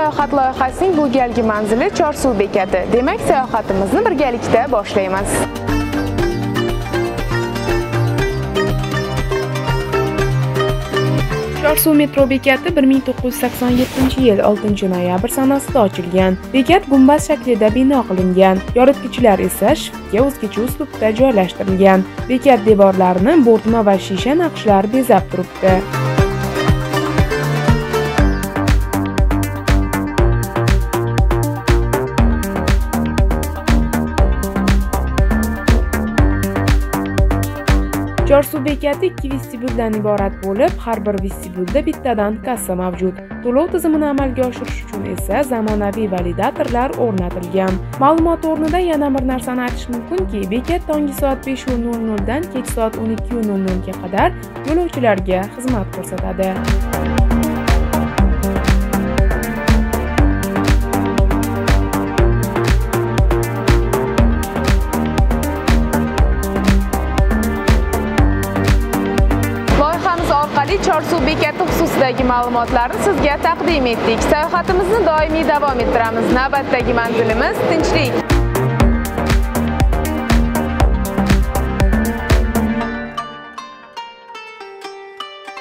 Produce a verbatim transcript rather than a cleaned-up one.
sayohat loyihasining bu galgi manzili Chorsuv bekati. Demak, sayohatimizni birgalikda boshlaymiz. Chorsuv metro bekati bir ming to'qqiz yuz sakson yettinchi yil oltinchi noyabr sanasida ochilgan. Bekat gumbaz shaklida bino qilingan. Yoritgichlar esa shiftga o'zgacha uslubda joylashtirilgan. Bekat devorlarini bo'rtma va shisha naqshlar bezab turibdi. Chorsuv bekati ikki vestibuldan iborat bo'lib, har bir vestibulda bittadan kassa mavjud. To'lov tizimini amalga oshirish uchun esa zamonaviy validatorlar o'rnatilgan. Ma'lumot o'rnida yana bir narsani aytish mumkinki, bekat tongi soat besh nol nol dan kech soat o'n ikki nol nol ga qadar yo'lovchilarga xizmat ko'rsatadi. orqali Chorsuv bekati xususidagi ma'lumotlarni sizga taqdim etdik. Sayohatimizni doimiy davom ettiramiz. Navbatdagi manzilimiz tinchlik.